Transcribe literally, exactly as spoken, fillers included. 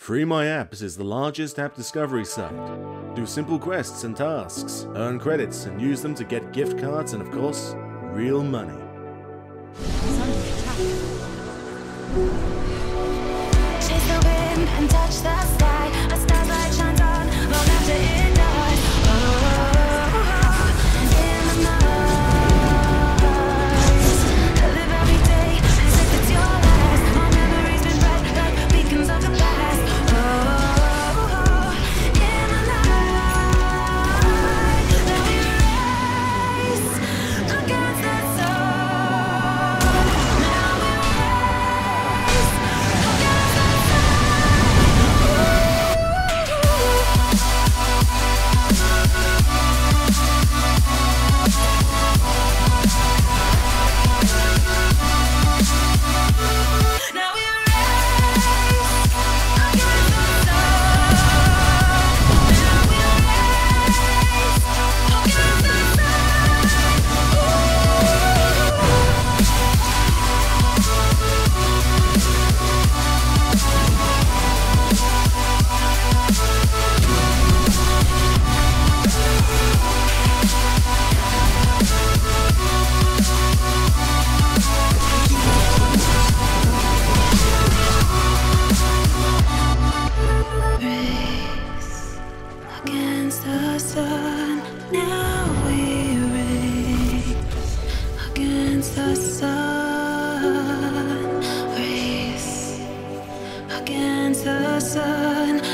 Free My Apps is the largest app discovery site. Do simple quests and tasks, earn credits and use them to get gift cards and, of course, real money. Chase the wind and touch the sky. A star's light shines on long after it dies. Oh, in the night, I live every day as if it's your last. All memories been bright like beacons of the past. Oh, in the night, now we race against the sun. Now we race against the Now we race against the sun. Now we race against the race against the sun. Now we race against the sun. Race against the sun.